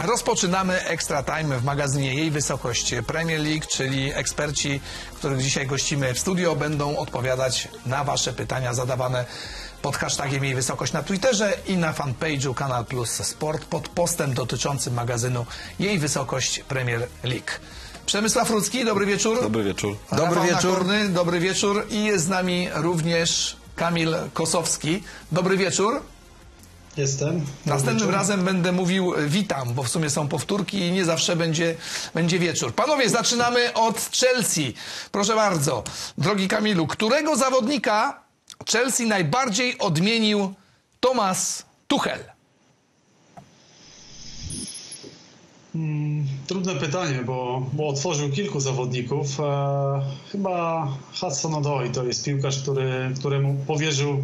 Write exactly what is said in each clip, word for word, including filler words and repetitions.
Rozpoczynamy Extra Time w magazynie Jej Wysokość Premier League, czyli eksperci, których dzisiaj gościmy w studio, będą odpowiadać na Wasze pytania zadawane pod hashtagiem Jej Wysokość na Twitterze i na fanpage'u Kanal Plus Sport pod postem dotyczącym magazynu Jej Wysokość Premier League. Przemysław Rudzki, dobry wieczór. Dobry wieczór. Rafał Dobry wieczór. Nakorny, dobry wieczór. I jest z nami również Kamil Kosowski. Dobry wieczór. Jestem. Następnym razem będę mówił witam, bo w sumie są powtórki i nie zawsze będzie, będzie wieczór. Panowie, zaczynamy od Chelsea. Proszę bardzo, drogi Kamilu, którego zawodnika Chelsea najbardziej odmienił Thomas Tuchel? Hmm, trudne pytanie, bo, bo otworzył kilku zawodników. E, chyba Hudson-Odoi to jest piłkarz, który, któremu powierzył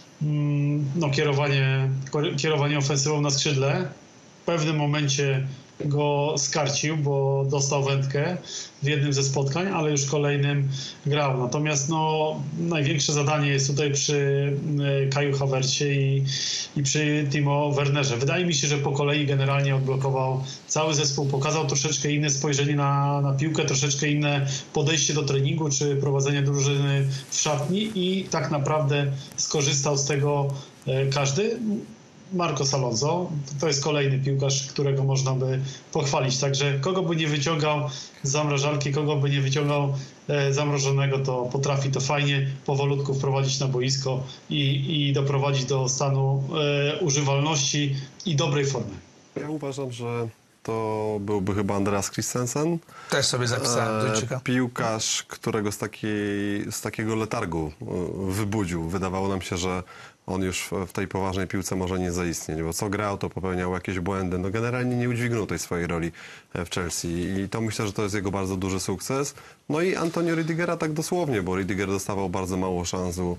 no, kierowanie, kierowanie ofensywą na skrzydle. W pewnym momencie go skarcił, bo dostał wędkę w jednym ze spotkań, ale już kolejnym grał. Natomiast no, największe zadanie jest tutaj przy Kaju Havercie i, i przy Timo Wernerze. Wydaje mi się, że po kolei generalnie odblokował cały zespół, pokazał troszeczkę inne spojrzenie na, na piłkę, troszeczkę inne podejście do treningu czy prowadzenie drużyny w szatni i tak naprawdę skorzystał z tego każdy. Marcos Alonso, to jest kolejny piłkarz, którego można by pochwalić. Także kogo by nie wyciągał z zamrażarki, kogo by nie wyciągał e, zamrożonego, to potrafi to fajnie, powolutku wprowadzić na boisko i, i doprowadzić do stanu e, używalności i dobrej formy. Ja uważam, że to byłby chyba Andreas Christensen. Też sobie zapisałem Duńczyka. E, piłkarz, którego z, takiej, z takiego letargu wybudził. Wydawało nam się, że on już w tej poważnej piłce może nie zaistnieć, bo co grał, to popełniał jakieś błędy. No generalnie nie udźwignął tej swojej roli w Chelsea i to myślę, że to jest jego bardzo duży sukces. No i Antonio Rüdigera tak dosłownie, bo Rüdiger dostawał bardzo mało szans u,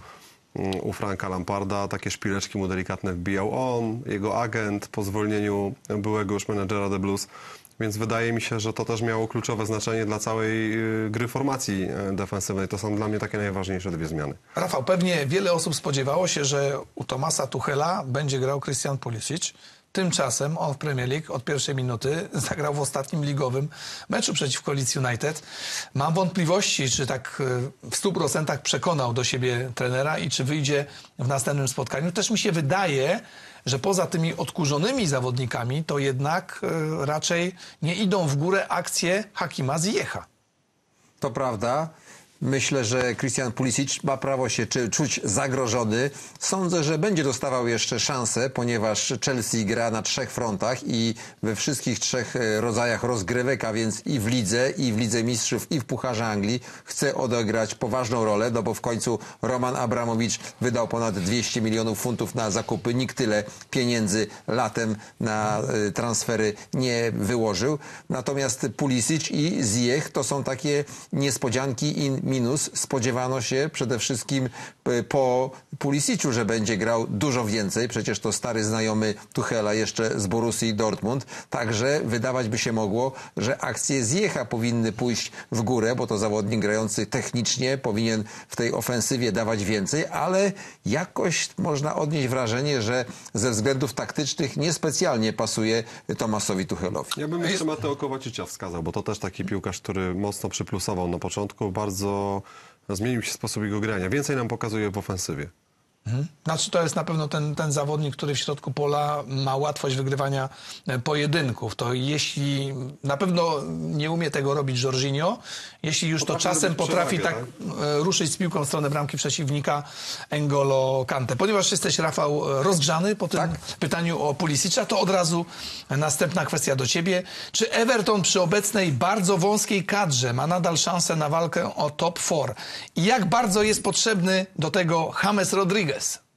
u Franka Lamparda. Takie szpileczki mu delikatne wbijał on, jego agent po zwolnieniu byłego już menedżera The Blues. Więc wydaje mi się, że to też miało kluczowe znaczenie dla całej gry formacji defensywnej. To są dla mnie takie najważniejsze dwie zmiany. Rafał, pewnie wiele osób spodziewało się, że u Thomasa Tuchela będzie grał Christian Pulisic. Tymczasem on w Premier League od pierwszej minuty zagrał w ostatnim ligowym meczu przeciwko Leeds United. Mam wątpliwości, czy tak w stu procentach przekonał do siebie trenera i czy wyjdzie w następnym spotkaniu. Też mi się wydaje, że poza tymi odkurzonymi zawodnikami to jednak y, raczej nie idą w górę akcje Hakima Ziyecha. To prawda. Myślę, że Christian Pulisic ma prawo się czy, czuć zagrożony. Sądzę, że będzie dostawał jeszcze szansę, ponieważ Chelsea gra na trzech frontach i we wszystkich trzech rodzajach rozgrywek, a więc i w lidze, i w Lidze Mistrzów, i w Pucharze Anglii chce odegrać poważną rolę, no bo w końcu Roman Abramowicz wydał ponad dwieście milionów funtów na zakupy. Nikt tyle pieniędzy latem na transfery nie wyłożył. Natomiast Pulisic i Ziyech to są takie niespodzianki i minus. Spodziewano się przede wszystkim po Pulisiciu, że będzie grał dużo więcej. Przecież to stary znajomy Tuchela jeszcze z Borussii Dortmund. Także wydawać by się mogło, że akcje Ziyecha powinny pójść w górę, bo to zawodnik grający technicznie powinien w tej ofensywie dawać więcej, ale jakoś można odnieść wrażenie, że ze względów taktycznych niespecjalnie pasuje Thomasowi Tuchelowi. Ja bym jeszcze Mateo Kovacicia wskazał, bo to też taki piłkarz, który mocno przyplusował na początku. Bardzo zmienił się sposób jego grania. Więcej nam pokazuje w ofensywie. Mhm. Znaczy to jest na pewno ten, ten zawodnik, który w środku pola ma łatwość wygrywania pojedynków. To jeśli na pewno nie umie tego robić Jorginho, jeśli już potrafi to czasem potrafi tak, tak ruszyć z piłką w stronę bramki przeciwnika N'Golo Kante. Ponieważ jesteś, Rafał, rozgrzany po tym tak. pytaniu o Pulisicza, to od razu następna kwestia do ciebie. Czy Everton przy obecnej bardzo wąskiej kadrze ma nadal szansę na walkę o top cztery? I jak bardzo jest potrzebny do tego James Rodriguez?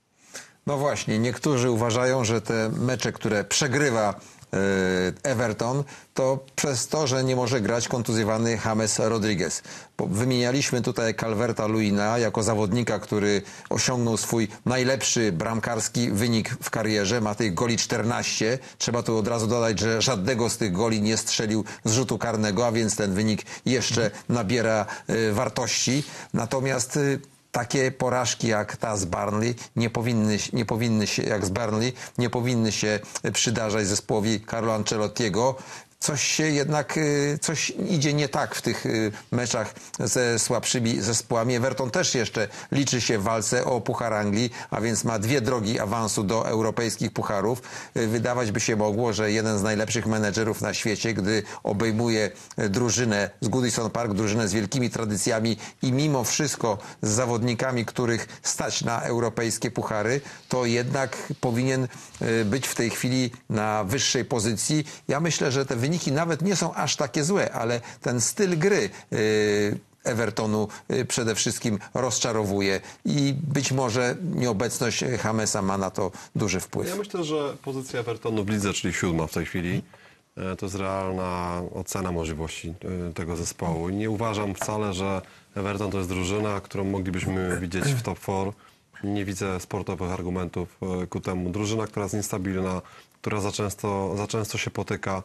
No właśnie, niektórzy uważają, że te mecze, które przegrywa Everton, to przez to, że nie może grać kontuzjowany James Rodriguez. Wymienialiśmy tutaj Calverta-Lewina jako zawodnika, który osiągnął swój najlepszy bramkarski wynik w karierze. Ma tych goli czternaście. Trzeba tu od razu dodać, że żadnego z tych goli nie strzelił z rzutu karnego, a więc ten wynik jeszcze nabiera wartości. Natomiast takie porażki jak ta z Burnley nie powinny, nie powinny się, jak z Burnley, nie powinny się przydarzać zespołowi Carlo Ancelottiego. Coś się jednak, coś idzie nie tak w tych meczach ze słabszymi zespołami. Everton też jeszcze liczy się w walce o Puchar Anglii, a więc ma dwie drogi awansu do europejskich pucharów. Wydawać by się mogło, że jeden z najlepszych menedżerów na świecie, gdy obejmuje drużynę z Goodison Park, drużynę z wielkimi tradycjami i mimo wszystko z zawodnikami, których stać na europejskie puchary, to jednak powinien być w tej chwili na wyższej pozycji. Ja myślę, że te wyniki nawet nie są aż takie złe, ale ten styl gry yy, Evertonu yy, przede wszystkim rozczarowuje i być może nieobecność Jamesa ma na to duży wpływ. Ja myślę, że pozycja Evertonu w lidze, czyli siódma w tej chwili, yy, to jest realna ocena możliwości yy, tego zespołu. I nie uważam wcale, że Everton to jest drużyna, którą moglibyśmy widzieć w top cztery. Nie widzę sportowych argumentów yy, ku temu. Drużyna, która jest niestabilna, która za często, za często się potyka.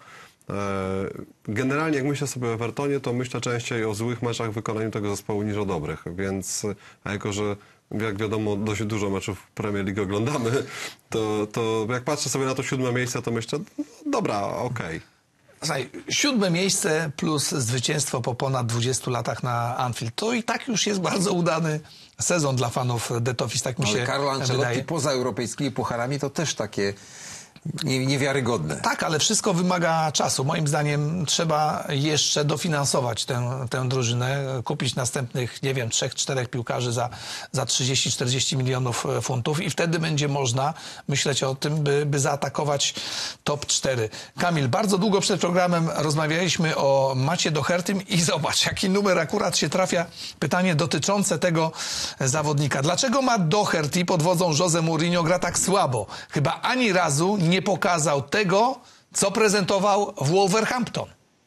Generalnie jak myślę sobie o Evertonie, to myślę częściej o złych meczach w wykonaniu tego zespołu niż o dobrych, więc a jako, że jak wiadomo dość dużo meczów Premier League oglądamy, to, to jak patrzę sobie na to siódme miejsce, to myślę, no, dobra, okej. Słuchaj, siódme miejsce plus zwycięstwo po ponad dwudziestu latach na Anfield. To i tak już jest bardzo udany sezon dla fanów The Toffees, tak mi się Ale Carlo Ancelotti wydaje. poza europejskimi pucharami to też takie Nie, niewiarygodne. Tak, ale wszystko wymaga czasu. Moim zdaniem trzeba jeszcze dofinansować tę, tę drużynę, kupić następnych, nie wiem, trzech, czterech piłkarzy za, za trzydzieści czterdzieści milionów funtów i wtedy będzie można myśleć o tym, by, by zaatakować top cztery. Kamil, bardzo długo przed programem rozmawialiśmy o Macie Dohertym i zobacz, jaki numer akurat się trafia. Pytanie dotyczące tego zawodnika. Dlaczego Matt Doherty pod wodzą Jose Mourinho gra tak słabo? Chyba ani razu nie pokazał tego, co prezentował w Wolverhampton.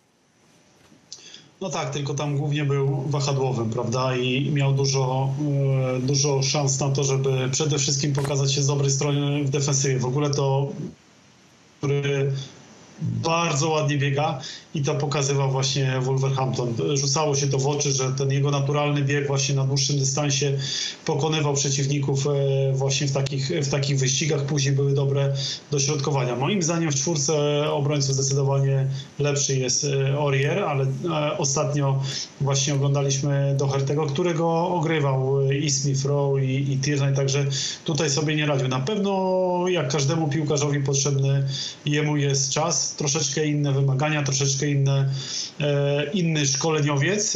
No tak, tylko tam głównie był wahadłowym, prawda? I miał dużo, e, dużo szans na to, żeby przede wszystkim pokazać się z dobrej strony w defensywie. W ogóle to, który bardzo ładnie biega i to pokazywał właśnie Wolverhampton. Rzucało się to w oczy, że ten jego naturalny bieg właśnie na dłuższym dystansie pokonywał przeciwników właśnie w takich, w takich wyścigach. Później były dobre dośrodkowania. Moim zdaniem w czwórce obrońców zdecydowanie lepszy jest Aurier, ale ostatnio właśnie oglądaliśmy Doherty'ego, którego ogrywał i Smith Rowe i, i Tierney, także tutaj sobie nie radził. Na pewno jak każdemu piłkarzowi potrzebny jemu jest czas, troszeczkę inne wymagania, troszeczkę inne, e, inny szkoleniowiec. E,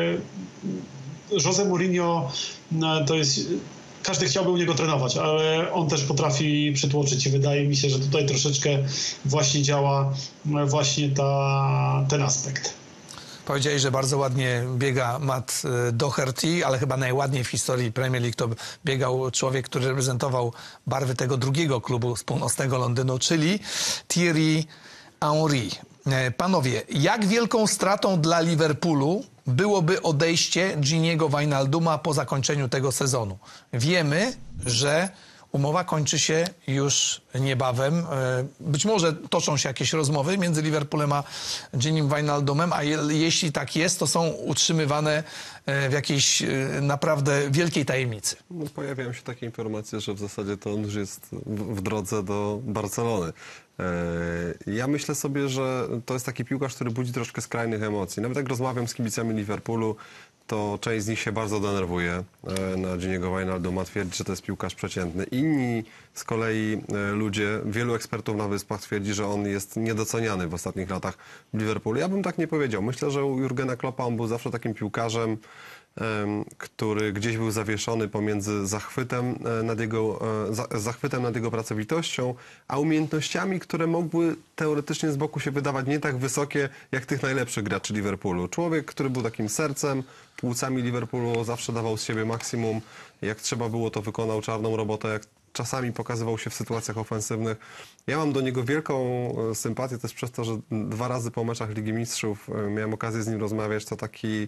Jose Mourinho no, to jest... Każdy chciałby u niego trenować, ale on też potrafi przytłoczyć i wydaje mi się, że tutaj troszeczkę właśnie działa właśnie ta, ten aspekt. Powiedzieli, że bardzo ładnie biega Matt Doherty, ale chyba najładniej w historii Premier League to biegał człowiek, który reprezentował barwy tego drugiego klubu z północnego Londynu, czyli Thierry Henry. Panowie, jak wielką stratą dla Liverpoolu byłoby odejście Giniego Wijnalduma po zakończeniu tego sezonu? Wiemy, że umowa kończy się już niebawem. Być może toczą się jakieś rozmowy między Liverpoolem a Ginim Wijnaldumem, a je, jeśli tak jest, to są utrzymywane w jakiejś naprawdę wielkiej tajemnicy. No, pojawiają się takie informacje, że w zasadzie to on już jest w, w drodze do Barcelony. Ja myślę sobie, że to jest taki piłkarz, który budzi troszkę skrajnych emocji. Nawet jak rozmawiam z kibicami Liverpoolu, to część z nich się bardzo denerwuje na Giniego Wijnalduma, twierdzi, że to jest piłkarz przeciętny. Inni z kolei ludzie, wielu ekspertów na Wyspach twierdzi, że on jest niedoceniany w ostatnich latach w Liverpoolu. Ja bym tak nie powiedział. Myślę, że u Jurgena Kloppa on był zawsze takim piłkarzem, który gdzieś był zawieszony pomiędzy zachwytem nad jego, zachwytem nad jego pracowitością, a umiejętnościami, które mogły teoretycznie z boku się wydawać nie tak wysokie, jak tych najlepszych graczy Liverpoolu. Człowiek, który był takim sercem, płucami Liverpoolu, zawsze dawał z siebie maksimum. Jak trzeba było, to wykonał czarną robotę, jak czasami pokazywał się w sytuacjach ofensywnych. Ja mam do niego wielką sympatię też przez to, że dwa razy po meczach Ligi Mistrzów miałem okazję z nim rozmawiać. To taki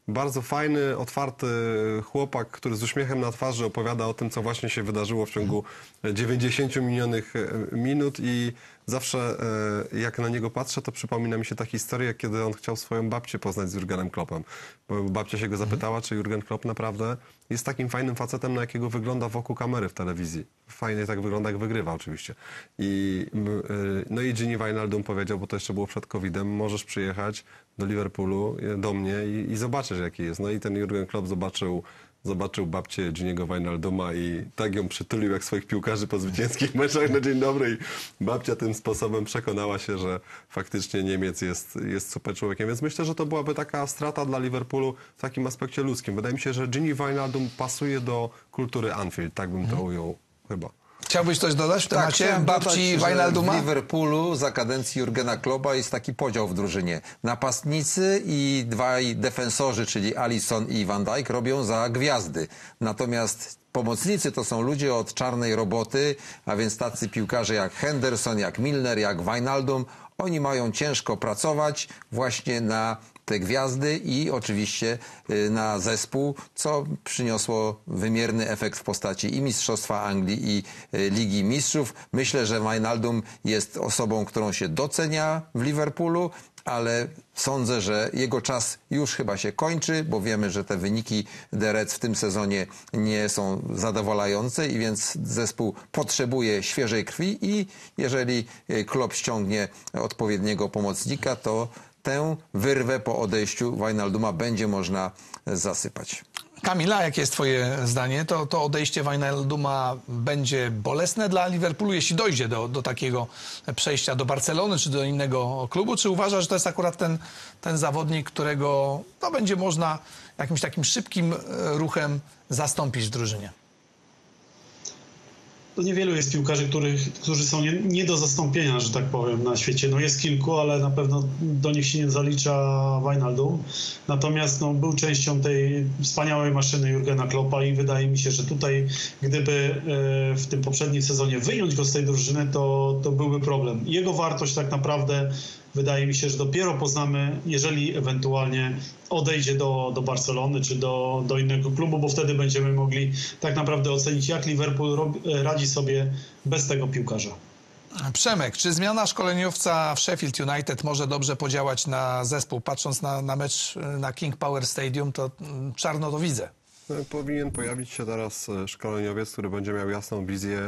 bardzo fajny, otwarty chłopak, który z uśmiechem na twarzy opowiada o tym, co właśnie się wydarzyło w ciągu dziewięćdziesięciu minionych minut i zawsze e, jak na niego patrzę, to przypomina mi się ta historia, kiedy on chciał swoją babcię poznać z Jurgenem Kloppem. Bo babcia się go zapytała, czy Jurgen Klopp naprawdę jest takim fajnym facetem, na jakiego wygląda wokół kamery w telewizji. Fajnie tak wygląda, jak wygrywa oczywiście. I, e, no i Gini Wijnaldum powiedział, bo to jeszcze było przed kowidem, możesz przyjechać do Liverpoolu, do mnie i, i zobaczysz, jaki jest. No i ten Jurgen Klopp zobaczył Zobaczył babcię Giniego Wijnalduma i tak ją przytulił jak swoich piłkarzy po zwycięskich meczach na dzień dobry i babcia tym sposobem przekonała się, że faktycznie Niemiec jest, jest super człowiekiem. Więc myślę, że to byłaby taka strata dla Liverpoolu w takim aspekcie ludzkim. Wydaje mi się, że Gini Wijnaldum pasuje do kultury Anfield, tak bym to ujął chyba. Chciałbyś coś dodać w temacie chciałem babci dodać, że Wijnalduma? w Liverpoolu za kadencji Jurgena Kloppa jest taki podział w drużynie. Napastnicy i dwaj defensorzy, czyli Alisson i Van Dijk, robią za gwiazdy. Natomiast pomocnicy to są ludzie od czarnej roboty, a więc tacy piłkarze jak Henderson, jak Milner, jak Wijnaldum. Oni mają ciężko pracować właśnie na te gwiazdy i oczywiście na zespół, co przyniosło wymierny efekt w postaci i Mistrzostwa Anglii, i Ligi Mistrzów. Myślę, że Wijnaldum jest osobą, którą się docenia w Liverpoolu, ale sądzę, że jego czas już chyba się kończy, bo wiemy, że te wyniki The Reds w tym sezonie nie są zadowalające i więc zespół potrzebuje świeżej krwi i jeżeli Klopp ściągnie odpowiedniego pomocnika, to tę wyrwę po odejściu Wijnalduma będzie można zasypać. Kamila, jakie jest twoje zdanie? To, to odejście Wijnalduma będzie bolesne dla Liverpoolu, jeśli dojdzie do, do takiego przejścia do Barcelony czy do innego klubu? Czy uważasz, że to jest akurat ten, ten zawodnik, którego no, będzie można jakimś takim szybkim ruchem zastąpić w drużynie? To niewielu jest piłkarzy, których, którzy są nie, nie do zastąpienia, że tak powiem, na świecie. No jest kilku, ale na pewno do nich się nie zalicza Wijnaldum. Natomiast no, był częścią tej wspaniałej maszyny Jurgena Kloppa i wydaje mi się, że tutaj gdyby e, w tym poprzednim sezonie wyjąć go z tej drużyny, to, to byłby problem. Jego wartość tak naprawdę wydaje mi się, że dopiero poznamy, jeżeli ewentualnie odejdzie do, do Barcelony czy do, do innego klubu, bo wtedy będziemy mogli tak naprawdę ocenić, jak Liverpool rob, radzi sobie bez tego piłkarza. Przemek, czy zmiana szkoleniowca w Sheffield United może dobrze podziałać na zespół? Patrząc na, na mecz na King Power Stadium, to czarno to widzę. No, powinien pojawić się teraz szkoleniowiec, który będzie miał jasną wizję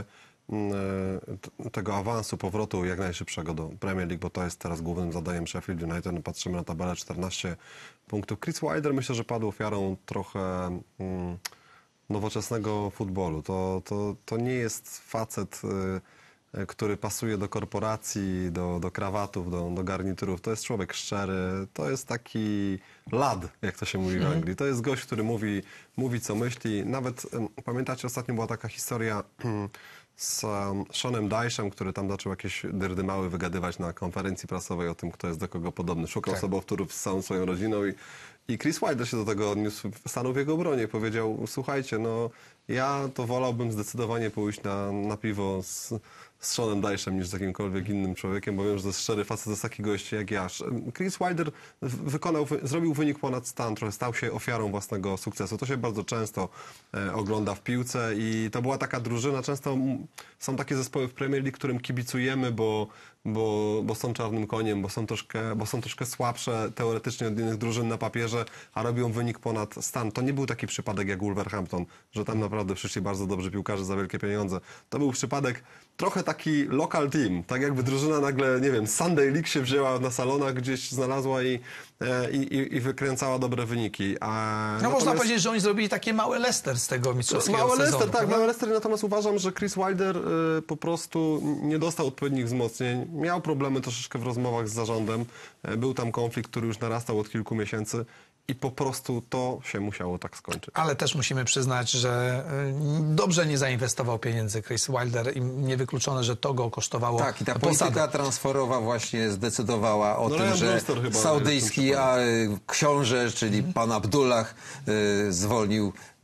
tego awansu, powrotu jak najszybszego do Premier League, bo to jest teraz głównym zadaniem Sheffield United. No, patrzymy na tabelę, czternaście punktów. Chris Wilder myślę, że padł ofiarą trochę mm, nowoczesnego futbolu. To, to, to nie jest facet, y, który pasuje do korporacji, do, do krawatów, do, do garniturów. To jest człowiek szczery, to jest taki lad, jak to się mówi w Anglii. To jest gość, który mówi, mówi co myśli. Nawet, y, pamiętacie, ostatnio była taka historia z um, Seanem Dyche'em, który tam zaczął jakieś dyrdymały wygadywać na konferencji prasowej o tym, kto jest do kogo podobny. Szukał tak. sobowtórów z całą swoją rodziną i, i Chris Wilder się do tego odniósł, stanął w jego obronie. Powiedział, słuchajcie, no ja to wolałbym zdecydowanie pójść na, na piwo z, z Seanem Dyche'em niż z jakimkolwiek innym człowiekiem, bo wiem, że to jest szczery facet, to jest taki gość jak ja. Chris Wilder wykonał, zrobił wynik ponad stan, trochę stał się ofiarą własnego sukcesu. To się bardzo często e, ogląda w piłce i to była taka drużyna, często są takie zespoły w Premier League, którym kibicujemy, bo, bo, bo są czarnym koniem, bo są, troszkę, bo są troszkę słabsze teoretycznie od innych drużyn na papierze, a robią wynik ponad stan. To nie był taki przypadek jak Wolverhampton, że tam naprawdę przyszli bardzo dobrzy piłkarze za wielkie pieniądze. To był przypadek trochę taki local team, tak jakby drużyna nagle, nie wiem, Sunday League się wzięła na salonach, gdzieś znalazła i, i, i wykręcała dobre wyniki. A no natomiast... można powiedzieć, że oni zrobili takie małe Leicester z tego mistrzowskiego Małe sezonu. Leicester, tak, prawda? małe Leicester, natomiast uważam, że Chris Wilder y, po prostu nie dostał odpowiednich wzmocnień. Miał problemy troszeczkę w rozmowach z zarządem. Y, był tam konflikt, który już narastał od kilku miesięcy. I po prostu to się musiało tak skończyć. Ale też musimy przyznać, że y, dobrze nie zainwestował pieniędzy Chris Wilder i niewykluczone, że to go kosztowało Tak, i ta posadę. polityka transferowa właśnie zdecydowała o No, tym, Ryan że Brewster chyba saudyjski a, y, książę, czyli pan Abdullah, y, zwolnił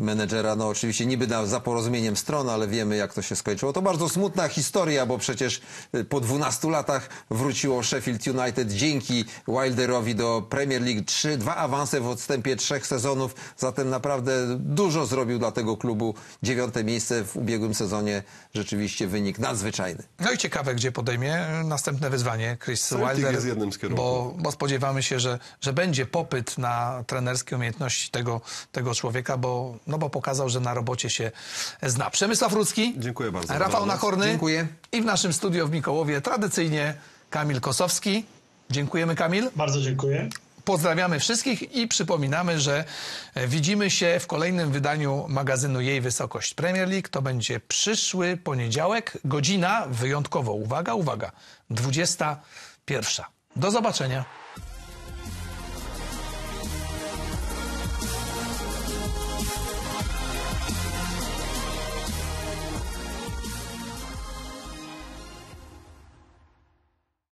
menedżera, no oczywiście niby na, za porozumieniem stron, ale wiemy jak to się skończyło. To bardzo smutna historia, bo przecież po dwunastu latach wróciło Sheffield United dzięki Wilderowi do Premier League. Trzy, dwa awanse w odstępie trzech sezonów, zatem naprawdę dużo zrobił dla tego klubu. Dziewiąte miejsce w ubiegłym sezonie, rzeczywiście wynik nadzwyczajny. No i ciekawe, gdzie podejmie następne wyzwanie Chris Celtic Wilder, jest jednym z kierunków. bo, bo spodziewamy się, że, że będzie popyt na trenerskie umiejętności tego, tego człowieka, bo, no bo pokazał, że na robocie się zna. Przemysław Rudzki, Dziękuję bardzo. Rafał Dobranoc. Nachorny. Dziękuję. I w naszym studio w Mikołowie tradycyjnie Kamil Kosowski. Dziękujemy, Kamil. Bardzo dziękuję. Pozdrawiamy wszystkich i przypominamy, że widzimy się w kolejnym wydaniu magazynu Jej Wysokość Premier League. To będzie przyszły poniedziałek, godzina wyjątkowo, uwaga, uwaga, dwudziesta pierwsza. Do zobaczenia.